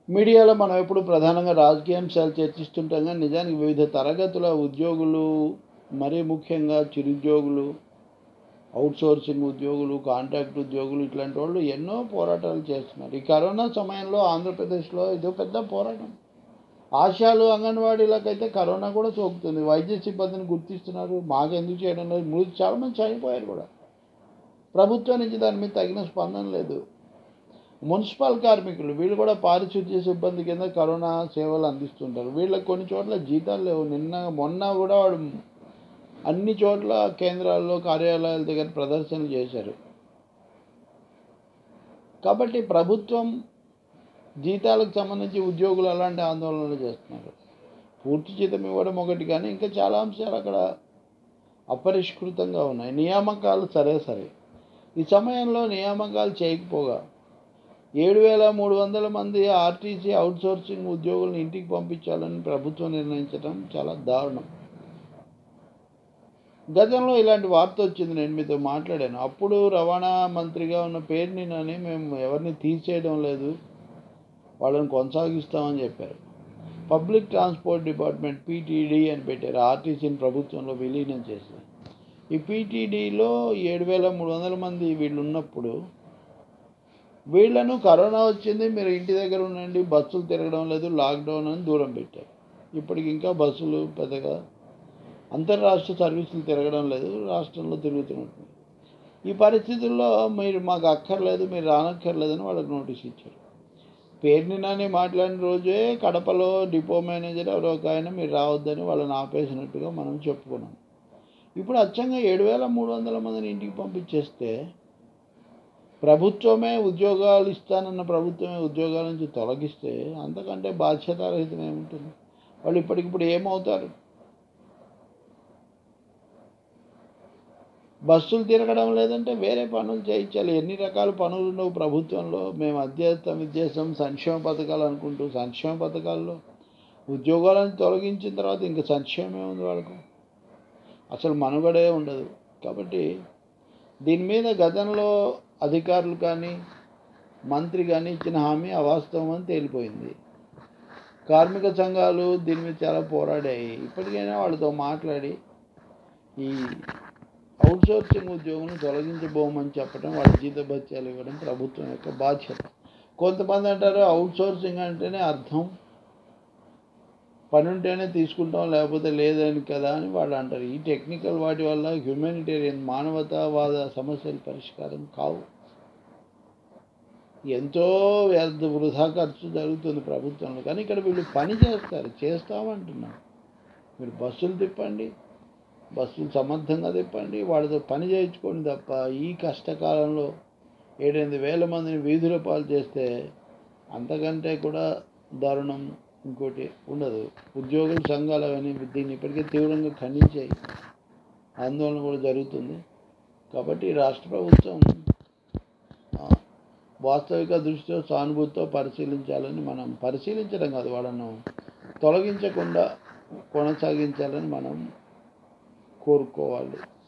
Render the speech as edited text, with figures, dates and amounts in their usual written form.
మీడియాలో మనం ఎప్పుడు ప్రధానంగా రాజకీయ అంశాలు చర్చిస్తుంటాం కానీ నిజానికి వివిధ తరగతుల ఉద్యోగులు, మరీ ముఖ్యంగా చిరుద్యోగులు, అవుట్సోర్సింగ్ ఉద్యోగులు, కాంట్రాక్ట్ ఉద్యోగులు ఇట్లాంటి వాళ్ళు ఎన్నో పోరాటాలు చేస్తున్నారు. ఈ కరోనా సమయంలో ఆంధ్రప్రదేశ్లో ఇదో పెద్ద పోరాటం. ఆశాలు, అంగన్వాడీలకైతే కరోనా కూడా సోకుతుంది. వైద్య సిబ్బందిని గుర్తిస్తున్నారు, మాకెందుకు చేయడం లేదు. చాలామంది చనిపోయారు కూడా. ప్రభుత్వం నుంచి దాని మీద తగిన స్పందన లేదు. మున్సిపల్ కార్మికులు వీళ్ళు కూడా పారిశుద్ధ్య సిబ్బంది కింద కరోనా సేవలు అందిస్తుంటారు. వీళ్ళకి కొన్ని చోట్ల జీతాలు లేవు. మొన్న కూడా వాడు అన్ని చోట్ల కేంద్రాల్లో, కార్యాలయాల దగ్గర ప్రదర్శనలు చేశారు. కాబట్టి ప్రభుత్వం జీతాలకు సంబంధించి ఉద్యోగులు అలాంటి ఆందోళనలు చేస్తున్నారు. పూర్తి జీతం ఇవ్వడం ఒకటి, కానీ ఇంకా చాలా అంశాలు అక్కడ అపరిష్కృతంగా ఉన్నాయి. నియామకాలు సరే. ఈ సమయంలో నియామకాలు చేయకపోగా 7,300 మంది ఆర్టీసీ అవుట్సోర్సింగ్ ఉద్యోగులను ఇంటికి పంపించాలని ప్రభుత్వం నిర్ణయించడం చాలా దారుణం. గతంలో ఇలాంటి వార్త వచ్చింది, నేను మీతో మాట్లాడాను. అప్పుడు రవాణా మంత్రిగా ఉన్న పేర్ని నాని మేము ఎవరిని తీసేయడం లేదు, వాళ్ళని కొనసాగిస్తామని చెప్పారు. పబ్లిక్ ట్రాన్స్పోర్ట్ డిపార్ట్మెంట్ పీటీడీ అని పెట్టారు. ఆర్టీసీని ప్రభుత్వంలో విలీనం చేసి ఈ పీటీడీలో 7,300 మంది వీళ్ళు ఉన్నప్పుడు వీళ్లను కరోనా వచ్చింది, మీరు ఇంటి దగ్గర ఉండండి, బస్సులు తిరగడం లేదు, లాక్డౌన్ అని దూరం పెట్టారు. ఇప్పటికి ఇంకా బస్సులు పెద్దగా అంతర్రాష్ట్ర సర్వీసులు తిరగడం లేదు, రాష్ట్రంలో తిరుగుతున్నట్టు. ఈ పరిస్థితుల్లో మీరు మాకు అక్కర్లేదు, మీరు రానక్కర్లేదని వాళ్ళకి నోటీస్ ఇచ్చారు. పేర్ని నాని మాట్లాడిన రోజే కడపలో డిపో మేనేజర్ ఎవరో ఒక ఆయన మీరు రావద్దని వాళ్ళని ఆపేసినట్టుగా మనం చెప్పుకున్నాం. ఇప్పుడు అచ్చంగా 7,300 మందిని ఇంటికి పంపించేస్తే ప్రభుత్వమే ఉద్యోగాలు ఇస్తానన్న ప్రభుత్వమే ఉద్యోగాల నుంచి తొలగిస్తే అంతకంటే బాధ్యతారహితం ఏముంటుంది? వాళ్ళు ఇప్పటికిప్పుడు ఏమవుతారు? బస్సులు తిరగడం లేదంటే వేరే పనులు చేయించాలి. ఎన్ని రకాల పనులు ఉండవు ప్రభుత్వంలో. మేము అధ్యయనం చేసాం సంక్షేమ పథకాలు అనుకుంటూ, సంక్షేమ పథకాల్లో ఉద్యోగాలను తొలగించిన తర్వాత ఇంకా సంక్షేమమే ఉంది వాళ్ళకు, అసలు మనుగడే ఉండదు. కాబట్టి దీని మీద గతంలో అధికారులు కానీ మంత్రి కానీ ఇచ్చిన హామీ అవాస్తవం అని తేలిపోయింది. కార్మిక సంఘాలు దీని మీద చాలా పోరాడాయి. ఇప్పటికైనా వాళ్ళతో మాట్లాడి ఈ అవుట్సోర్సింగ్ ఉద్యోగులను తొలగించబోమని చెప్పడం, వాళ్ళ జీతభత్యాలు ఇవ్వడం ప్రభుత్వం యొక్క బాధ్యత. కొంతమంది అంటారు అవుట్సోర్సింగ్ అంటేనే అర్థం పని ఉంటేనే తీసుకుంటాం లేకపోతే లేదని కదా అని వాళ్ళు అంటారు. ఈ టెక్నికల్ వాటి వల్ల హ్యూమానిటేరియన్ మానవతావాద సమస్యలు పరిష్కారం కావు. ఎంతో వృధా ఖర్చు జరుగుతుంది ప్రభుత్వంలో. కానీ ఇక్కడ వీళ్ళు పని చేస్తామంటున్నారు. మీరు బస్సులు తిప్పండి, బస్సులు సమర్థంగా తిప్పండి, వాళ్ళతో పని చేయించుకోండి తప్ప ఈ కష్టకాలంలో 7,000 మందిని వీధుల పాలు చేస్తే అంతకంటే కూడా దారుణం ఇంకోటి ఉండదు. ఉద్యోగుల సంఘాలు అవన్నీ దీన్ని ఇప్పటికే తీవ్రంగా ఖండించాయి, ఆందోళన కూడా జరుగుతుంది. కాబట్టి రాష్ట్ర ప్రభుత్వం వాస్తవిక దృష్టితో సానుభూతితో పరిశీలించాలని, మనం పరిశీలించడం కాదు, వాళ్ళను తొలగించకుండా కొనసాగించాలని మనం కోరుకోవాలి.